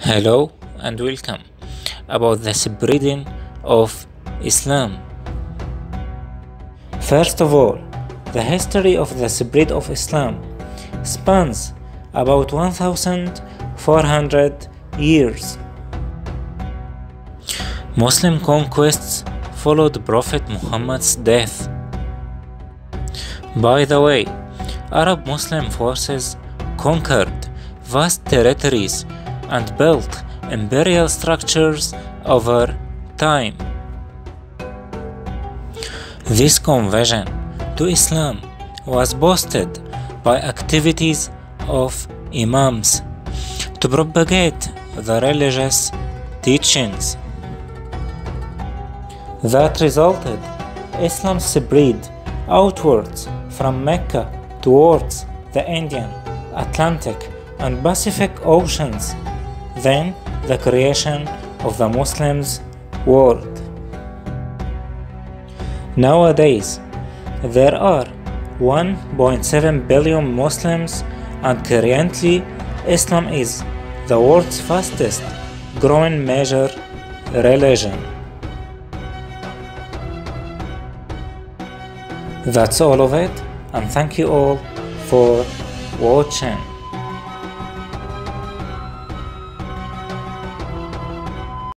Hello and welcome about the spreading of Islam. First of all, the history of the spread of Islam spans about 1400 years. Muslim conquests followed Prophet Muhammad's death. By the way, Arab Muslim forces conquered vast territories and built imperial structures over time. This conversion to Islam was boosted by activities of imams to propagate the religious teachings. That resulted Islam's spread outwards from Mecca towards the Indian, Atlantic and Pacific Oceans, then the creation of the Muslims world. Nowadays, there are 1.7 billion Muslims, and currently Islam is the world's fastest growing major religion. That's all of it, and thank you all for watching.